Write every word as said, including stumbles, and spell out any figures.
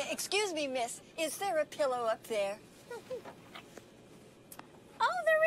excuse me, miss. Is there a pillow up there? Oh, there